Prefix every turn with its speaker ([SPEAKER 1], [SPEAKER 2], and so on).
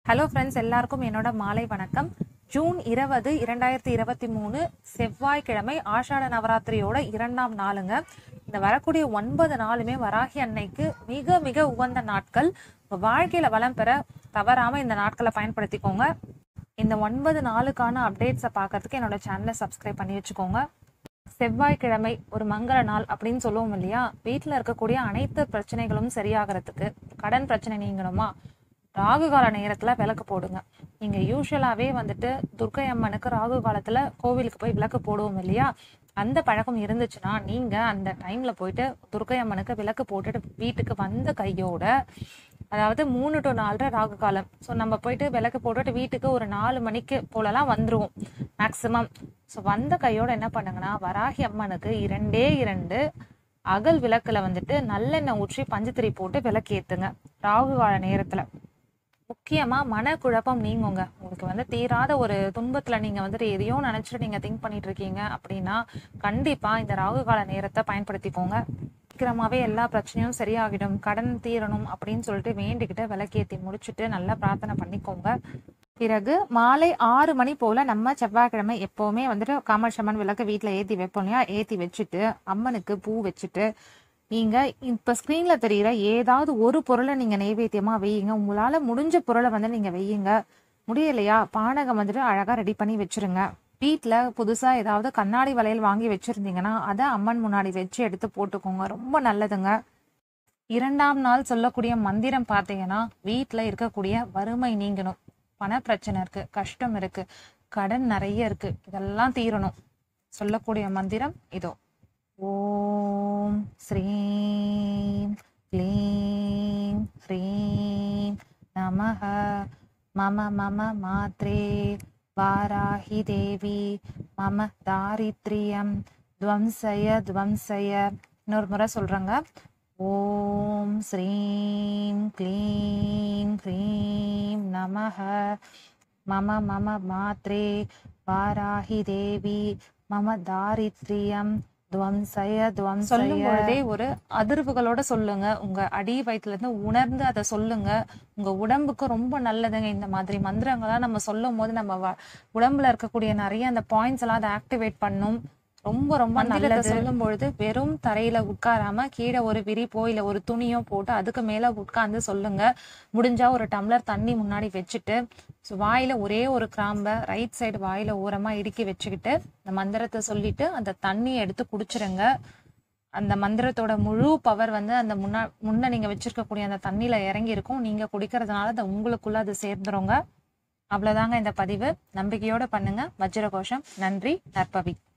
[SPEAKER 1] Hello friends, எல்லாருக்கும் என்னோட மாலை வணக்கம். ஜூன் 20, 2023 செவ்வாய்க்கிழமை ஆஷாட நவராத்திரியோட 2ஆம் நாளுங்க. இந்த வரக்கூடிய 9 நாளுமே வராகி அன்னைக்கு மிக மிக உகந்த நாட்கள். உங்க வாழ்க்கையில வளம் பெற தவறாம இந்த நாட்களை பயன்படுத்திக்கோங்க. இந்த 9 நாளுக்கான அப்டேட்ஸை பார்க்கறதுக்கு என்னோட சேனலை சப்ஸ்கிரைப் பண்ணி வச்சுக்கோங்க. செவ்வாய்க்கிழமை ஒரு மங்கள நாள் அப்படின்னு சொல்லுவோம் இல்லையா? வீட்டில் இருக்கக்கூடிய அனைத்து பிரச்சனைகளும் சரியாகிறதுக்கு, கடன் பிரச்சனை நீங்கணுமா, ராகு கால நேரத்துல விளக்கு போடுங்க. நீங்க யூஸ்வலாவே வந்துட்டு துர்க்கை அம்மனுக்கு ராகு காலத்துல கோவிலுக்கு போய் விளக்கு போடுவோம் இல்லையா? அந்த பழக்கம் இருந்துச்சுன்னா நீங்க அந்த டைம்ல போயிட்டு துர்க்கை அம்மனுக்கு விளக்கு போட்டுட்டு வீட்டுக்கு வந்த கையோட, அதாவது 3 to 4 ராகு காலம், ஸோ நம்ம போயிட்டு விளக்கு போட்டுட்டு வீட்டுக்கு ஒரு 4 மணிக்கு போலலாம் வந்துருவோம் மேக்சிமம். ஸோ வந்த கையோட என்ன பண்ணுங்கன்னா, வராகி அம்மனுக்கு 2 அகல் விளக்குல வந்துட்டு நல்லெண்ணெய் ஊற்றி பஞ்சுத்திரி போட்டு விளக்கு ஏத்துங்க. ராகு கால நேரத்துல முக்கியமா மனக்குழப்பம் நீங்குங்க. உங்களுக்கு தீராத ஒரு துன்பத்துல நீங்க எதையோ நினைச்சிட்டு நீங்க திங்க் பண்ணிட்டு இருக்கீங்க அப்படின்னா கண்டிப்பா இந்த ராகு கால நேரத்தை பயன்படுத்திக்கோங்க. சீக்கிரமாவே எல்லா பிரச்சனையும் சரியாகிடும், கடன் தீரணும் அப்படின்னு சொல்லிட்டு வேண்டிக்கிட்டு விளக்கேத்தி முடிச்சுட்டு நல்லா பிரார்த்தனை பண்ணிக்கோங்க. பிறகு மாலை 6 மணி போல நம்ம செவ்வாய்க்கிழமை எப்பவுமே காமாட்சி அம்மன் விளக்கு வீட்டுல ஏத்தி வைப்போம் இல்லையா? ஏத்தி வச்சுட்டு அம்மனுக்கு பூ வச்சுட்டு நீங்க இப்ப ஸ்கிரீன்ல தெரியுற ஏதாவது ஒரு பொருளை நீங்க நைவேத்தியமா வையுங்க. உங்களால முடிஞ்ச பொருளை நீங்க வையுங்க. முடியலையா, பானகம் அழகா ரெடி பண்ணி வச்சிருங்க. வீட்டுல புதுசா ஏதாவது கண்ணாடி வளையல் வாங்கி வச்சிருந்தீங்கன்னா அதை அம்மன் முன்னாடி வச்சு எடுத்து போட்டுக்கோங்க, ரொம்ப நல்லதுங்க. 2ஆம் நாள் சொல்லக்கூடிய மந்திரம் பார்த்தீங்கன்னா, வீட்டுல இருக்கக்கூடிய வறுமை நீங்கணும், பண பிரச்சனை இருக்கு, கஷ்டம் இருக்கு, கடன் நிறைய இருக்கு, இதெல்லாம் தீரணும். சொல்லக்கூடிய மந்திரம் இதோ: ஓம் ஸ்ரீம் க்ளீம் ஹ்ரீம் நமஹ மம மம மாத்ரே வாராஹி தேவி மம தாரித்ரியம் துவம்சய துவம்சய. இன்னொரு முறை சொல்றேங்க. ஓம் ஸ்ரீம் க்ளீம் ஹ்ரீம் நமஹ மம மம மாத்ரே வாராஹி தேவி மம தாரித்ரியம் துவம்சய துவம்சய. சொல்லும் பொழுதே ஒரு அதிர்வுகளோட சொல்லுங்க. உங்க அடி வயிற்றுல இருந்து உணர்ந்து அதை சொல்லுங்க. உங்க உடம்புக்கு ரொம்ப நல்லதுங்க. இந்த மாதிரி மந்திரங்கள்லாம் நம்ம சொல்லும் போது நம்ம உடம்புல இருக்கக்கூடிய நிறைய அந்த பாயிண்ட்ஸ் எல்லாம் அதை ஆக்டிவேட் பண்ணும். ரொம்ப ரொம்ப நல்லது. சொல்லும் பொழுது வெறும் தரையில உட்காராம கீழே ஒரு விரிப்போ இல்ல ஒரு துணியோ போட்டு அதுக்கு மேல உட்கார்ந்து சொல்லுங்க. முடிஞ்சா ஒரு டம்ளர் தண்ணி முன்னாடி வச்சுட்டு வாயில ஒரே ஒரு கிராம்பை ரைட் சைடு வாயில ஓரமா இடுக்கி வச்சுக்கிட்டு இந்த மந்திரத்தை சொல்லிட்டு அந்த தண்ணியை எடுத்து குடிச்சிருங்க. அந்த மந்திரத்தோட முழு பவர் அந்த முன்ன நீங்க வச்சிருக்கக்கூடிய அந்த தண்ணியில இறங்கி இருக்கும். நீங்க குடிக்கிறதுனால அது உங்களுக்குள்ள அது சேர்ந்துருங்க. அவ்வளவுதாங்க இந்த பதிவு. நம்பிக்கையோட பண்ணுங்க. வஜ்ரகோஷம். நன்றி. நற்பவி.